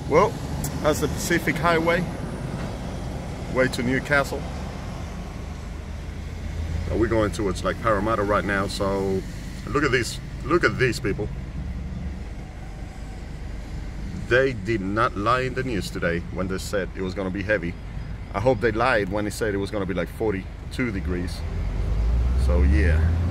Well, that's the Pacific Highway, way to Newcastle. We're going towards like Parramatta right now, so look at these people. They did not lie in the news today when they said it was going to be heavy. I hope they lied when they said it was going to be like 42 degrees. So yeah.